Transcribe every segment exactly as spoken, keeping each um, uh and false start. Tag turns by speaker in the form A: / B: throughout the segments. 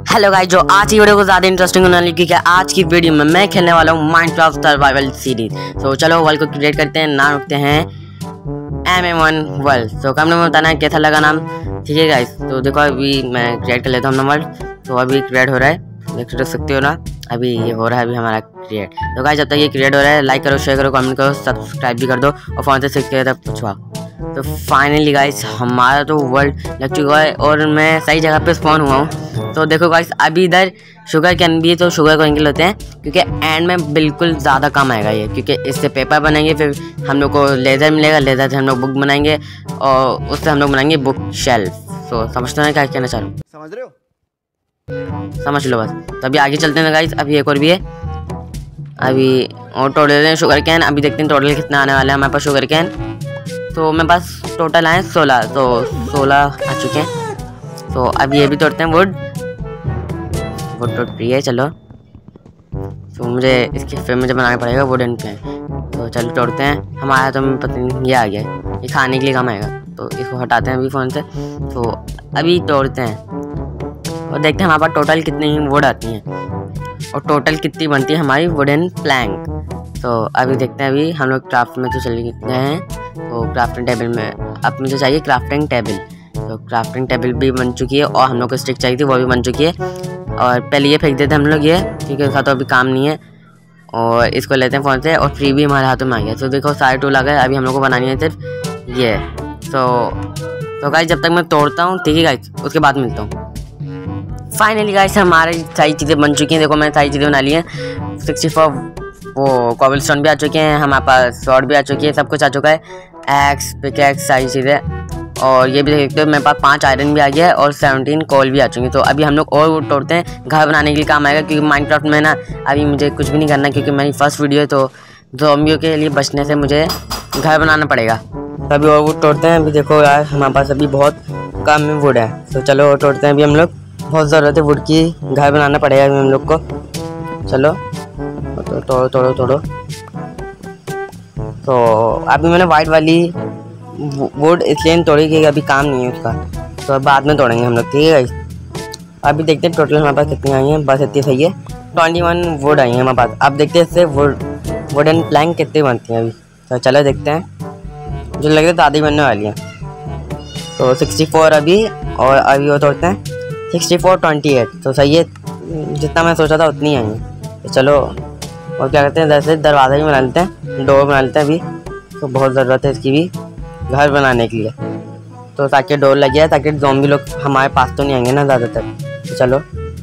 A: Hello guys, जो आज की वीडियो को ज़्यादा इंटरेस्टिंग होने वाली क्योंकि आज की वीडियो में मैं खेलने वाला हूँ माइनक्राफ्ट सर्वाइवल सीरीज। तो चलो वर्ल्ड को क्रिएट करते हैं, नाम रखते हैं एम एम वन वर्ल्ड। तो कम में बताना है कैसा लगा नाम, ठीक है गाइस। तो देखो अभी मैं क्रिएट कर लेता हूँ अपना वर्ल्ड। तो अभी क्रिएट हो रहा है, देख सकते हो ना, अभी ये हो रहा है अभी हमारा क्रिएट। तो गाइस जब तक ये क्रिएट हो रहा है लाइक करो, शेयर करो, कमेंट करो, सब्सक्राइब भी कर दो और फोन से सीखते तक पूछवा। तो फाइनली गाइस हमारा तो वर्ल्ड लग चुका है और मैं सही जगह पे स्पॉन हुआ हूँ। तो देखो गाइस अभी इधर शुगर कैन भी है, तो शुगर कैन के लेते हैं क्योंकि एंड में बिल्कुल ज़्यादा काम आएगा ये, क्योंकि इससे पेपर बनेंगे, फिर हम लोग को लेदर मिलेगा, लेदर से हम लोग बुक बनाएंगे और उससे हम लोग बनाएंगे बुक शेल्फ। तो समझते हैं क्या कहना चाह रहा हूँ,
B: समझ रहे हो,
A: समझ लो बस। तो अभी आगे चलते हैं गाइस, अभी एक और भी है, अभी और टोटल देते हैं शुगर कैन। अभी देखते हैं टोटल कितना आने वाला है हमारे पास शुगर कैन। तो मेरे पास टोटल आए सोलह, तो सोलह आ चुके हैं। तो अब ये भी तोड़ते हैं, वुड वुड टोट रही है, चलो। तो मुझे इसके फिर मुझे बनाना पड़ेगा वुडन प्लैंक। तो चलो तोड़ते हैं। हमारा तो पता नहीं ये आ गया है, ये खाने के लिए काम आएगा, तो इसको हटाते हैं अभी फ़ोन से। तो अभी तोड़ते हैं और देखते हैं हमारे पास टोटल कितनी वुड आती हैं और टोटल कितनी बनती है हमारी वुडन प्लैंक। तो अभी देखते हैं, अभी हम लोग क्राफ्ट में तो चले गए हैं। तो क्राफ्टिंग टेबल में अब मुझे चाहिए क्राफ्टिंग टेबल। तो क्राफ्टिंग टेबल भी बन चुकी है और हम लोग को स्टिक चाहिए थी, वो भी बन चुकी है। और पहले ये फेंक देते हैं हम लोग ये, क्योंकि उसका तो अभी काम नहीं है। और इसको लेते हैं फ़ोन से और फ्री भी हमारे हाथों में आ गया। तो देखो सारे टूल आ गए, अभी हम लोग को बनानी है सिर्फ ये। तो तो गाइस जब तक मैं तोड़ता हूँ, ठीक है गाइस, उसके बाद मिलता हूँ। फाइनली गाइस हमारी सारी चीज़ें बन चुकी हैं, देखो मैंने सारी चीज़ें बना ली हैं। सिक्सटी फोर वो कॉबल स्टोन भी आ चुके हैं, हमारे पास स्वॉर्ड भी आ चुकी है, सब कुछ आ चुका है, एक्स पिकैक्स सारी चीज़ें। और ये भी देखते हो मेरे पास पाँच आयरन भी आ गया है और सेवनटीन कोल भी आ चुकी है। तो अभी हम लोग और वो तोड़ते हैं, घर बनाने के लिए काम आएगा, क्योंकि माइनक्राफ्ट में ना अभी मुझे कुछ भी नहीं करना, क्योंकि मेरी फर्स्ट वीडियो है। तो ज़ॉम्बियों के लिए बचने से मुझे घर बनाना पड़ेगा। तो अभी और वो तोड़ते हैं। अभी देखो यार हमारे पास अभी बहुत कम में वुड है, तो चलो और तोड़ते हैं। अभी हम लोग बहुत ज़रूरत है वुड की, घर बनाना पड़ेगा अभी हम लोग को। चलो तो तोड़ो तोड़ो तोड़ो। तो अभी मैंने वाइट वाली वुड इसलिए तोड़ी कि अभी काम नहीं है उसका, तो बाद में तोड़ेंगे हम लोग, ठीक है गाइस। अभी देखते हैं टोटल हमारे पास कितनी आई हैं, बस इतनी सही है, ट्वेंटी वन वुड आई हैं हमारे पास। अब देखते हैं इससे वुड वुडन प्लैंक कितनी बनती हैं अभी। तो चलो देखते हैं, जो लग रहा है ज़्यादा ही बनने वाली है। तो सिक्सटी फोर अभी, और अभी वो तोड़ते हैं सिक्सटी फोर ट्वेंटी एट, तो सही है, जितना मैं सोचा था उतनी आई है। तो चलो और क्या करते हैं, जैसे दरवाज़ा भी बना लेते हैं, डोर बना लेते हैं अभी। तो बहुत ज़रूरत है इसकी भी घर बनाने के लिए, तो ताकि डोर लग जाए, ताकि ज़ॉम्बी लोग हमारे पास तो नहीं आएंगे ना ज़्यादातर। तो चलो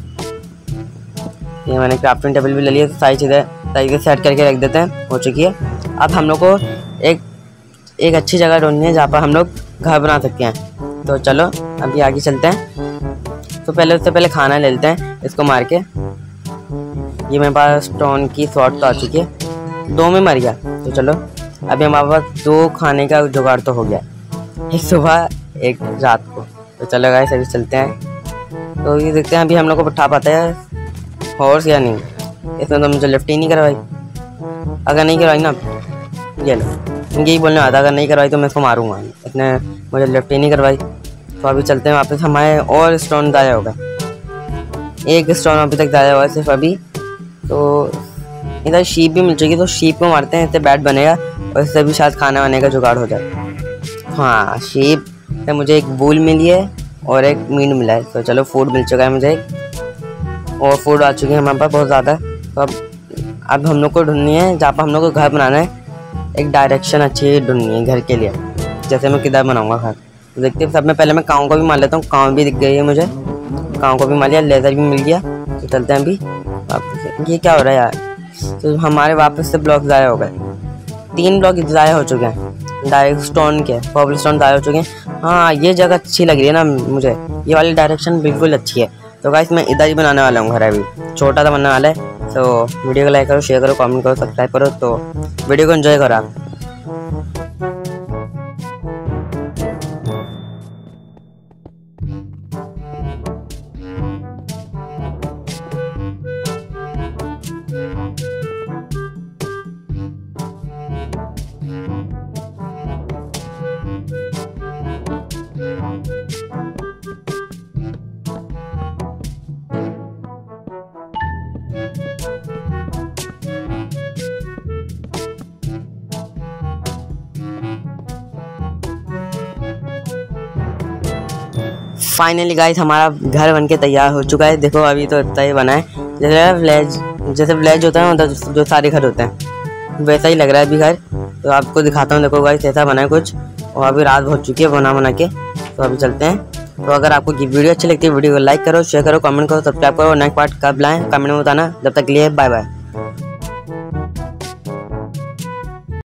A: ये मैंने क्राफ्टिंग टेबल भी ले लिया, तो सारी चीज़ें सही से सेट करके रख देते हैं, हो चुकी है। अब हम लोग को एक एक अच्छी जगह ढूंढनी है जहाँ पर हम लोग घर बना सकते हैं। तो चलो अभी आगे चलते हैं। तो पहले उससे पहले खाना ले लेते हैं, इसको मार के। ये मेरे पास स्टोन की शॉर्ट तो आ चुकी है, दो में मर गया। तो चलो अभी हमारे पास दो खाने का जुगाड़ तो हो गया, एक सुबह एक रात को। तो चलो गाइस अभी चलते हैं। तो ये देखते हैं अभी हम लोग को उठा पाता है हॉर्स या नहीं। इसमें तो मुझे लिफ्ट ही नहीं करवाई, अगर नहीं करवाई ना, ये लो यही बोलने वाला था, अगर नहीं करवाई तो मैं इसको मारूंगा, इसने मुझे लिफ्ट ही नहीं करवाई। तो अभी चलते हैं वापस, हमारे और स्टोन ज़ाया होगा, एक स्टोन अभी तक ज़ाया हुआ है सिर्फ अभी। तो इधर शीप भी मिल चुकी है, तो शीप को मारते हैं, इससे बैट बनेगा और इससे भी शायद खाने वाने का जुगाड़ हो जाए। हाँ शीप से मुझे एक वूल मिली है और एक मीट मिला है। तो चलो फूड मिल चुका है मुझे एक, और फूड आ चुकी है हमारे पास बहुत ज़्यादा। तो अब अब हम लोग को ढूंढनी है जहाँ पर हम लोग को घर बनाना है, एक डायरेक्शन अच्छी ढूंढनी है घर के लिए, जैसे मैं किधर बनाऊँगा घर। तो देखते हैं, सब में पहले मैं काऊ को भी मार लेता हूँ, काऊ भी दिख गई है मुझे, काऊ को भी मार लिया, लेदर भी मिल गया। तो चलते हैं अभी वापस। ये क्या हो रहा है यार, तो हमारे वापस से ब्लॉक ज़ाया हो गए, तीन ब्लॉक ज़ाया हो चुके हैं डायरेक्ट स्टोन के, कॉबल स्टोन ज़ाया हो चुके हैं। हाँ ये जगह अच्छी लग रही है ना मुझे, ये वाली डायरेक्शन बिल्कुल अच्छी है। तो गाइस मैं इधर ही बनाने वाला हूँ घर, अभी छोटा सा बनने वाला है। तो वीडियो को लाइक करो, शेयर करो, कमेंट करो, सब्सक्राइब करो। तो वीडियो को एंजॉय करो आप। फाइनली गाइस हमारा घर बनके तैयार हो चुका है। देखो अभी तो इतना ही बना है, जैसे विलेज जैसे विलेज होता है मतलब जो सारे घर होते हैं वैसा ही लग रहा है अभी घर। तो आपको दिखाता हूँ, देखो गाइस ऐसा बना है कुछ। और अभी रात हो चुकी है बना बना के, तो अभी चलते हैं। तो अगर आपको वीडियो अच्छी लगती है वीडियो को लाइक करो, शेयर करो, कमेंट करो, सब्सक्राइब करो। नेक्स्ट पार्ट कब लाएं कमेंट में बताना। जब तक के लिए बाय बाय।